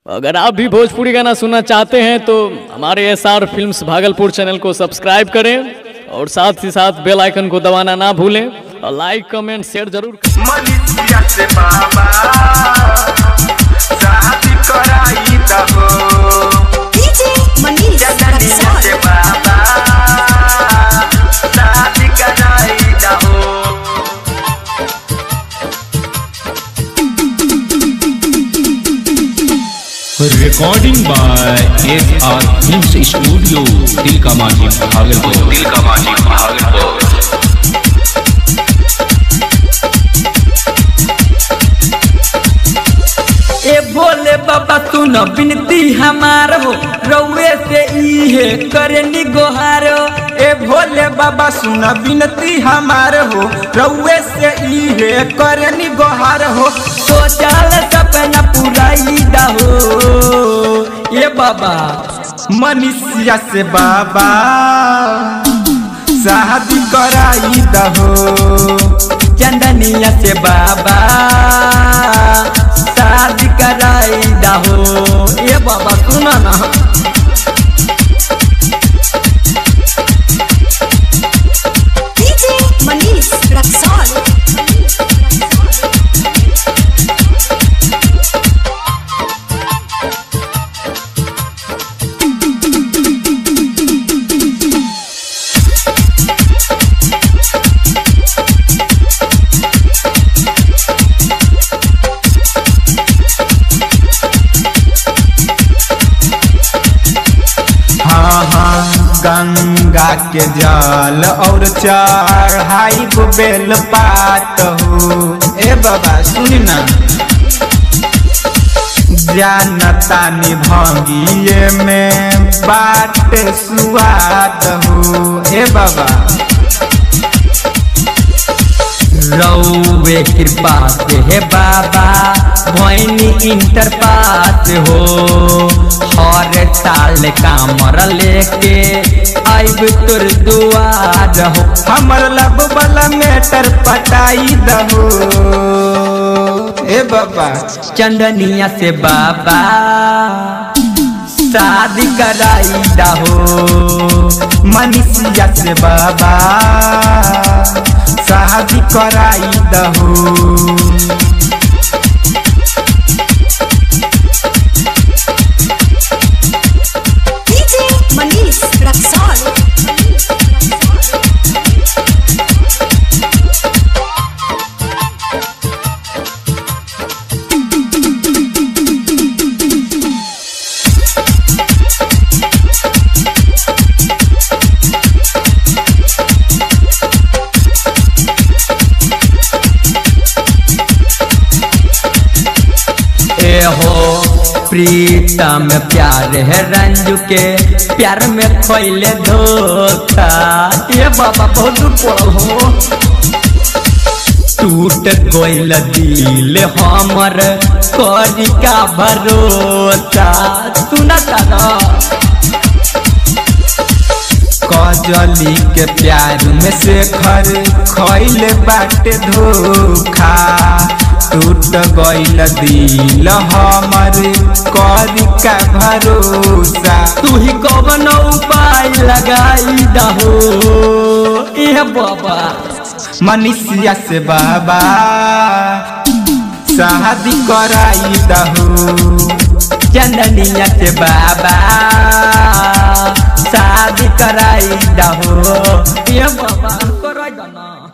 अगर आप भी भोजपुरी गाना सुनना चाहते हैं तो हमारे SR फिल्म्स भागलपुर चैनल को सब्सक्राइब करें और साथ ही साथ बेल आइकन को दबाना ना भूलें और लाइक कमेंट शेयर जरूर recording by SR films studio Tilkamanjhi Bhagalpur. ए भोले बाबा सुन विनती हमार हो रउए से इहे करनी गोहार हो। ए भोले बाबा सुन विनती हमार हो रउए से इहे करनी गोहार हो। सोचल सपना पुराई दहो ए बाबा मनुष्य से बाबा शादी कराई दहो। चंदनिया से बाबा शादी कराई दहो ए बाबा सुना ना। गंगा के जल और चढ़ाई बेल पात हो। ए बाबा सुनी ना जानता निभंगिए में बाट सुहात हो। ए बाबा रउए कृपा से है बाबा भैनी इंटर पास हो। हर साल कामर लेके आइब तोर दुआर हो। हमर लब वाला मेटर पटाई दहो। ए बाबा चंदनिया से बाबा शादी कराई दहो। मनुष्य से बाबा शादी कराई दहो। हो प्रीतम प्यार है रंजू के प्यार में खोले धोखा। ये बाबा बहुत पड़ल हो। टूट गइल दिल हमर करी का भरोसा सुना ना। कजली के प्यार में से खइले बाटे धोखा। टूट गइल दिल हमर करी का भरोसा। तू ही कौन उपाय लगाई दहो ए बाबा। मनुष्य से बाबा शादी कराई दहो। चंदनिया से बाबा शादी कराई दहो ए बाबा कराई दना।